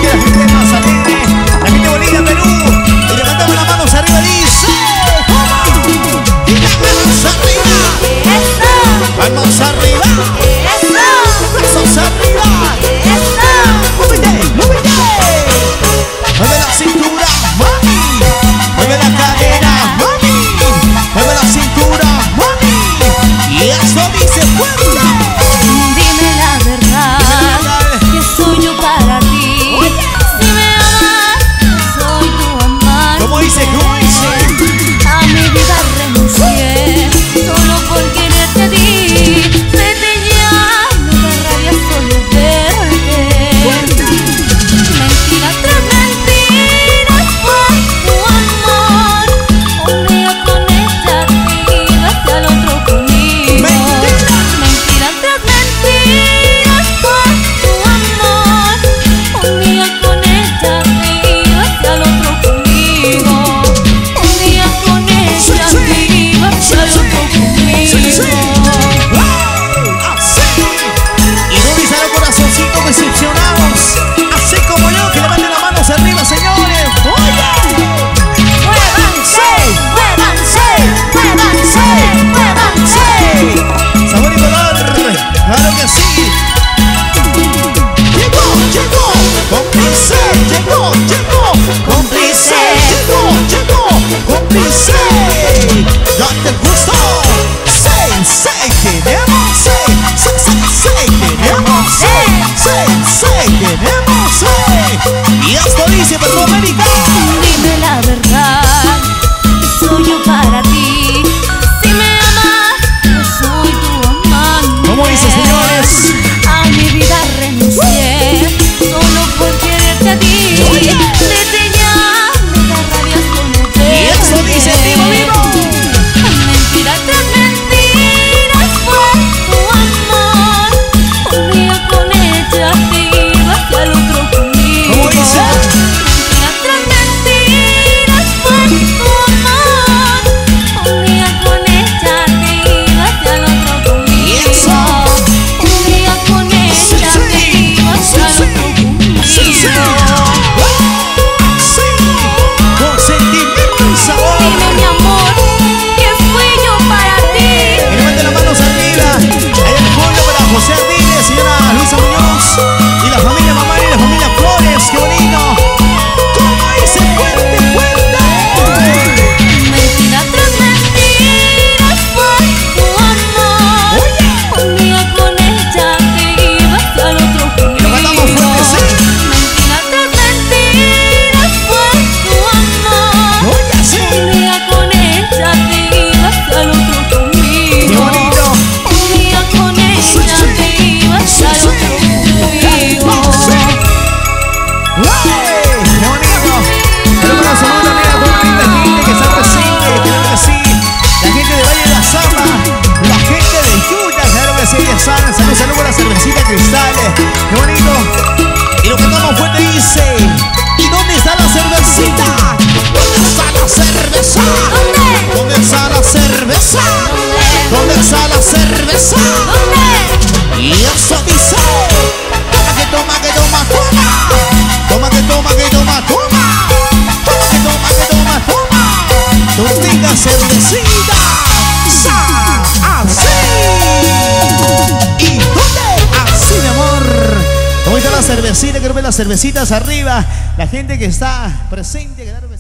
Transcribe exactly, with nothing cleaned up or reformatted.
la gente de Mazatlán, la gente de Bolivia, Perú. Y levantamos las manos arriba, dice, ¿cómo? Y las manos arriba. Manos arriba. Brazos arriba. Muévete, muévete. Mueve la cintura, mami. Mueve la cadera, mami. Mueve la cintura, mami. Y eso dice fuerte. Dime la verdad, que soy yo para ti. Si me amas, soy tu amante. ¿Cómo dice? ¿Cómo dice? A mi vida renuncié, solo por quererte a ti. Vete ya, me da rabia solo verte. Mentira tras mentiras fue tu amor. Un día con ella te ibas al otro conmigo. Mentira tras mentiras fue tu amor. Un día con ella te ibas al otro conmigo. Un día con ella te ibas al otro conmigo. Así. Y no dice los corazoncitos decepcionados. Así como yo, que levanten las manos arriba, señores. Oye. Muévanse, muévanse, muévanse, muévanse. Sabor y color. Claro que sí. Llegó, llegó. Cómplice. Llegó, llegó. Cómplice. Llegó, llegó. Cómplice. Ya te gustó. Say, say, queremos. Say, say, say, say, queremos. Say, say, say, queremos. Say. Y esto dice Perroamérica. Dime la verdad, que soy yo para ti. Si me amas, yo soy tu amante. ¿Cómo dice, señores? A mi vida renuncié, solo por quererte a ti. Vete ya, me da rabia solo verte. Y eso dice vivo, vivo. Mentira tras mentiras fue tu amor. Un día con ella te ibas al otro conmigo. ¿Cómo dice? Mentira tras mentiras fue tu amor. Un día con ella te ibas al otro conmigo. Y eso. Un día con Sí, ella sí. te ibas Sí, al sí. otro conmigo. Sí, sí. Sí. Con sentimiento y sabor. Dime mi amor, que fui yo para ti. Que levanten las manos arriba. Hay el pueblo para José Ardínez, señora Luisa Muñoz. Y la familia Mamá y la familia Flores. ¡Qué bonito! ¿Cómo dice? ¡Fuerte, fuerte! Mentira tras mentiras fue tu amor. Un día con ella te ibas al otro conmigo. lo cantamos fuerte, sí. Mentira tras mentiras fue tu amor. Oye, sí. Un día con ella te ibas al otro conmigo. ¡Qué bonito! Un día con Sí, ella sí. te ibas Sí, al sí. otro conmigo. Sí. ¡Ay! ¡Qué bonito! Pero bueno, saludos también a toda la linda gente que está presente, claro que sí. La gente de Valle de la Zapa, la gente de Yuya, claro que sí, ya saben. Saludos, saludos a la cervecita Cristal. ¡Qué bonito! Y lo que cantamos fuerte dice: ¿y dónde está la cervecita? ¿Dónde está la cerveza? ¿Dónde? ¿Dónde está la cerveza? ¿Dónde está la cerveza? ¿Dónde? Y eso dice: toma que toma que toma toma, toma que toma que toma toma, toma que toma que toma toma, tú tengas cervecita, sa, así. ¿Y dónde? Así, mi amor. ¿Cómo está la cervecita? Quiero ver las cervecitas arriba. La gente que está presente, claro que sí.